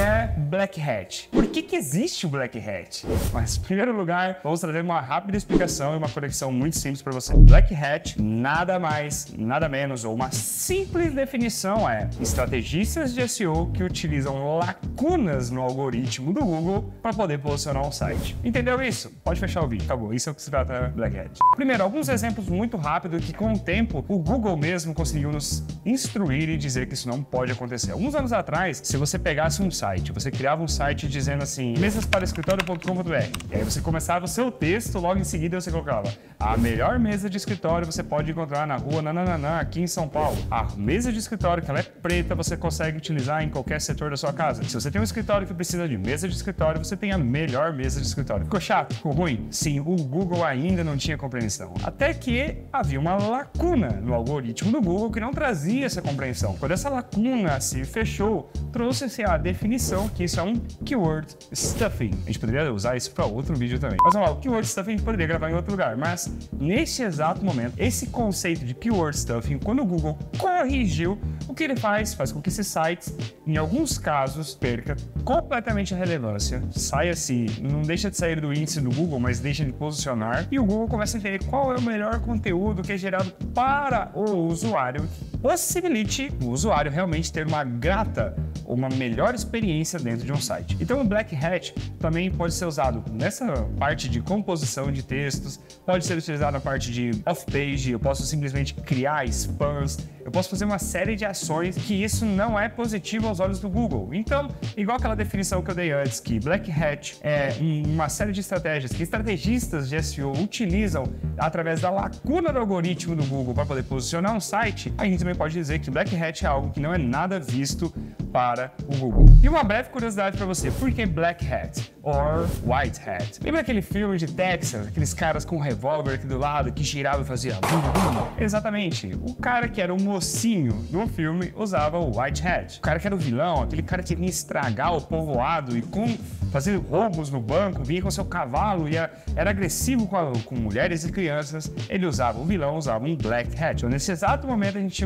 é Black Hat? Por que existe o Black Hat? Mas, em primeiro lugar, vamos trazer uma rápida explicação e uma conexão muito simples para você. Black Hat, nada mais, nada menos, ou uma simples definição é estrategistas de SEO que utilizam lacunas no algoritmo do Google para poder posicionar um site. Entendeu isso? Pode fechar o vídeo. Acabou. Isso é o que se trata Black Hat. Primeiro, alguns exemplos muito rápidos que, com o tempo, o Google mesmo conseguiu nos instruir e dizer que isso não pode acontecer. Alguns anos atrás, se você pegasse um site, você criava um site dizendo assim, mesasparascritório.com.br, e aí você começava o seu texto, logo em seguida você colocava a melhor mesa de escritório você pode encontrar na rua nananana, aqui em São Paulo. A mesa de escritório, que ela é preta, você consegue utilizar em qualquer setor da sua casa. Se você tem um escritório que precisa de mesa de escritório, você tem a melhor mesa de escritório. Ficou chato? Ficou ruim? Sim, o Google ainda não tinha compreensão. Até que havia uma lacuna no algoritmo do Google que não trazia essa compreensão. Quando essa lacuna se fechou, trouxe-se a definição que isso é um keyword stuffing. A gente poderia usar isso para outro vídeo também. Mas vamos lá, o keyword stuffing a gente poderia gravar em outro lugar. Mas nesse exato momento, esse conceito de keyword stuffing, quando o Google corrigiu, o que ele faz? Faz com que esses sites, em alguns casos, perca completamente a relevância. Sai assim, não deixa de sair do índice do Google, mas deixa de posicionar. E o Google começa a entender qual é o melhor conteúdo que é gerado para o usuário. Possibilite o usuário realmente ter uma grata ou uma melhor experiência dentro de um site. Então o Black Hat também pode ser usado nessa parte de composição de textos, pode ser utilizado na parte de off-page, eu posso simplesmente criar spams, eu posso fazer uma série de ações que isso não é positivo aos olhos do Google. Então, igual aquela definição que eu dei antes, que Black Hat é uma série de estratégias que estrategistas de SEO utilizam através da lacuna do algoritmo do Google para poder posicionar um site, a gente também pode dizer que Black Hat é algo que não é nada visto para o Google. E uma breve curiosidade para você, por que Black Hat or White Hat? Lembra aquele filme de Texas, aqueles caras com um revólver aqui do lado que girava e fazia bum, bum? Exatamente. O cara que era o mocinho do filme usava o White Hat. O cara que era o vilão, aquele cara que vinha estragar o povoado e fazer roubos no banco, vinha com seu cavalo e era agressivo com mulheres e crianças, o vilão usava um Black Hat. Então, nesse exato momento a gente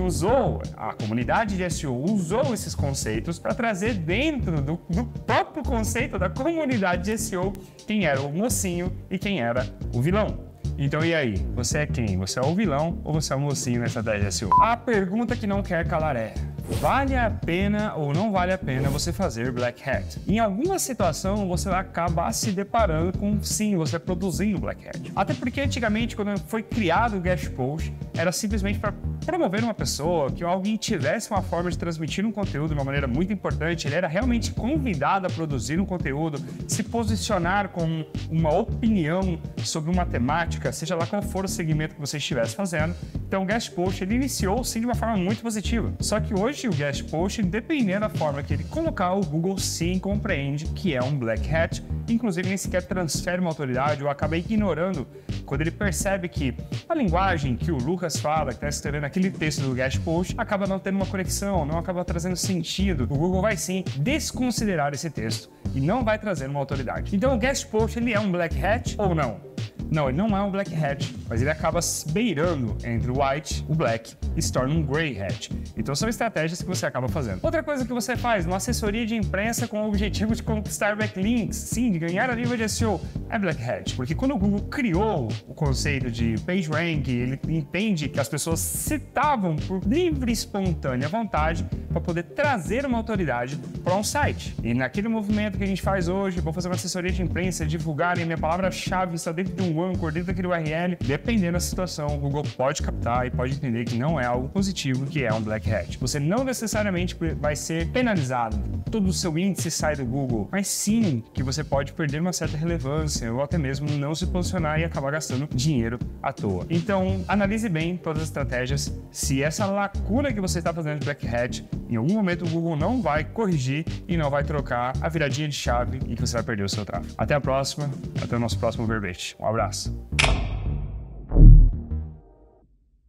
a comunidade de SEO usou esses conceitos para trazer dentro do próprio conceito da comunidade de SEO quem era o mocinho e quem era o vilão. Então e aí? Você é quem? Você é o vilão ou você é o mocinho nessa estratégia de SEO? A pergunta que não quer calar é: vale a pena ou não vale a pena você fazer Black Hat? Em alguma situação você vai acabar se deparando com, sim, você produzindo Black Hat. Até porque antigamente, quando foi criado o Guest Post, era simplesmente para promover uma pessoa, que alguém tivesse uma forma de transmitir um conteúdo de uma maneira muito importante, ele era realmente convidado a produzir um conteúdo, se posicionar com uma opinião sobre uma temática, seja lá qual for o segmento que você estivesse fazendo. Então o Guest Post, ele iniciou sim de uma forma muito positiva. Só que hoje o Guest Post, dependendo da forma que ele colocar, o Google sim compreende que é um Black Hat, inclusive nem sequer transfere uma autoridade ou acaba ignorando quando ele percebe que a linguagem que o Lucas fala, que está escrevendo aquele texto do Guest Post, acaba não tendo uma conexão, não acaba trazendo sentido. O Google vai sim desconsiderar esse texto e não vai trazer uma autoridade. Então o Guest Post, ele é um Black Hat ou não? Não, ele não é um Black Hat, mas ele acaba beirando entre o White, o Black e se torna um Grey Hat. Então são estratégias que você acaba fazendo. Outra coisa que você faz, uma assessoria de imprensa com o objetivo de conquistar backlinks, sim, de ganhar a nível de SEO, é Black Hat. Porque quando o Google criou o conceito de PageRank, ele entende que as pessoas citavam por livre e espontânea vontade para poder trazer uma autoridade para um site. E naquele movimento que a gente faz hoje, vou fazer uma assessoria de imprensa, divulgarem a minha palavra-chave, está dentro de um Anchor, dentro daquele URL, dependendo da situação, o Google pode captar e pode entender que não é algo positivo, que é um Black Hat. Você não necessariamente vai ser penalizado, todo o seu índice sai do Google, mas sim que você pode perder uma certa relevância ou até mesmo não se posicionar e acabar gastando dinheiro à toa. Então, analise bem todas as estratégias. Se essa lacuna que você está fazendo de Black Hat, em algum momento o Google não vai corrigir e não vai trocar a viradinha de chave e que você vai perder o seu tráfego. Até a próxima, até o nosso próximo verbete. Um abraço.